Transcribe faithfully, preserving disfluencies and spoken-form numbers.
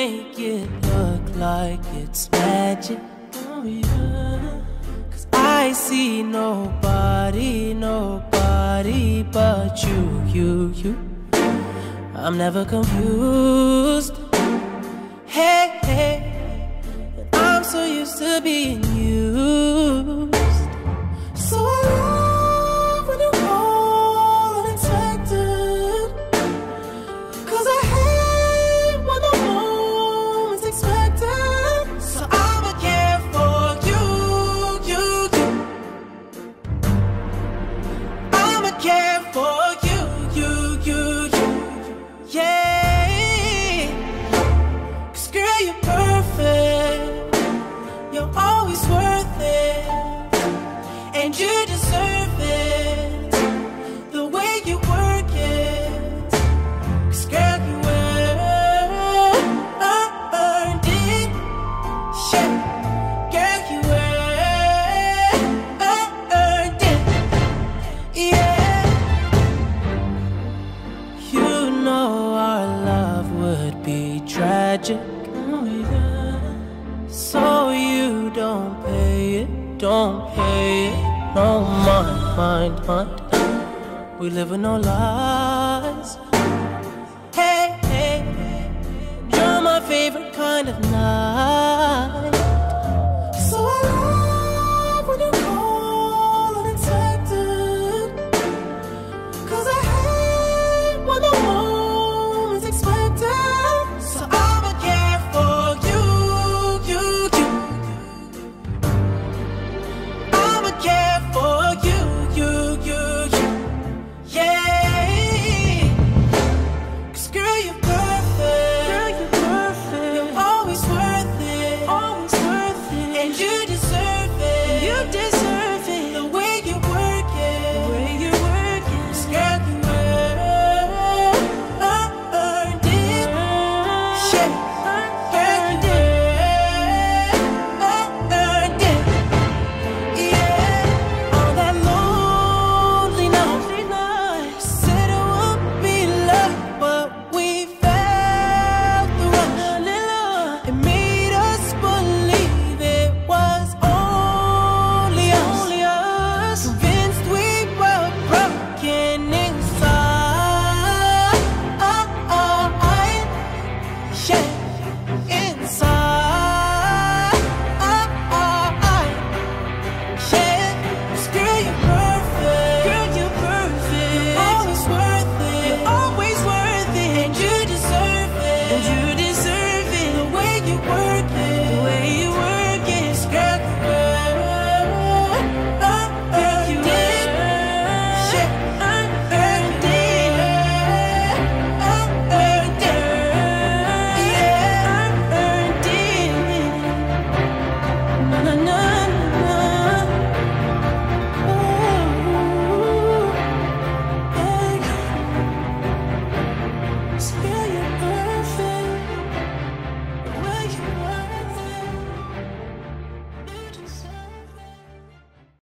make it look like it's magic. Oh yeah. Cause I see nobody, nobody but you, you, you. I'm never confused. Hey, hey, I'm so used to being used. So I love when you call unexpected, cause I hate when the moment's expected. So I'ma care for you, you, you. I'ma care for you, you, you, you. Yeah. Cause girl, you're perfect. You're always worth it. And you deserve it, the way you work it. Cause girl, you earned it. Yeah, girl, you earned it. Yeah. You know our love would be tragic. Oh yeah. So you don't pay it, don't pay it. No, mind, mind, mind. We live with no lies. Hey, hey, you're my favorite kind of night.